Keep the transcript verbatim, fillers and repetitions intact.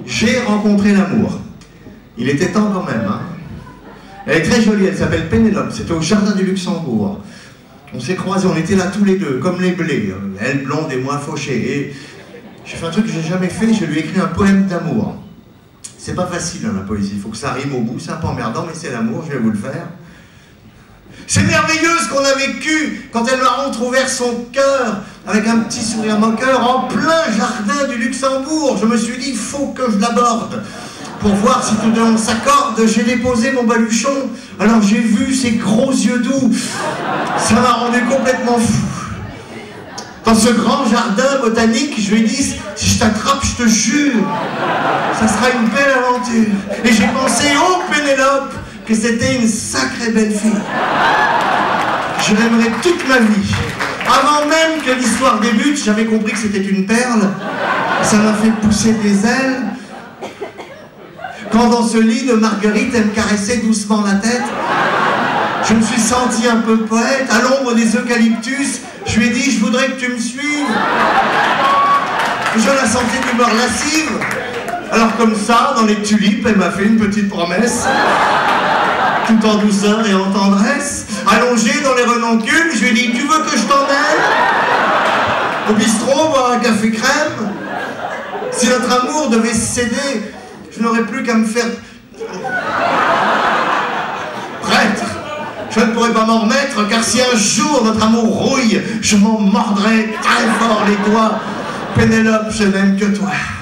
J'ai rencontré l'amour. Il était temps quand même, hein. Elle est très jolie, elle s'appelle Pénélope, c'était au Jardin du Luxembourg. On s'est croisés, on était là tous les deux, comme les blés, elle blonde et moi fauché. Et j'ai fait un truc que j'ai jamais fait, je lui ai écrit un poème d'amour. C'est pas facile hein, la poésie, il faut que ça rime au bout, c'est un peu emmerdant, mais c'est l'amour, je vais vous le faire. C'est merveilleux ce qu'on a vécu quand elle m'a entrouvert son cœur avec un petit sourire moqueur en plein jardin du Luxembourg. Je me suis dit, il faut que je l'aborde. Pour voir si tout le monde s'accorde, j'ai déposé mon baluchon. Alors j'ai vu ses gros yeux doux. Ça m'a rendu complètement fou. Dans ce grand jardin botanique, je lui ai dit, si je t'attrape, je te jure, ça sera une belle aventure. Et j'ai pensé, oh Pénélope, que c'était une sacrée belle fille. Je l'aimerais toute ma vie. Avant même que l'histoire débute, j'avais compris que c'était une perle. Ça m'a fait pousser des ailes. Quand dans ce lit de marguerite, elle me caressait doucement la tête, je me suis senti un peu poète. À l'ombre des eucalyptus, je lui ai dit, je voudrais que tu me suives. Je la sentais d'humeur lascive. Alors comme ça, dans les tulipes, elle m'a fait une petite promesse. Tout en douceur et en tendresse. Allongé dans les renoncules, je lui ai dit, tu veux que je t'emmène au bistrot, boire un café crème? Si notre amour devait céder, je n'aurais plus qu'à me faire prêtre. Je ne pourrais pas m'en remettre, car si un jour notre amour rouille, je m'en mordrai très fort les doigts. Pénélope, je n'aime que toi.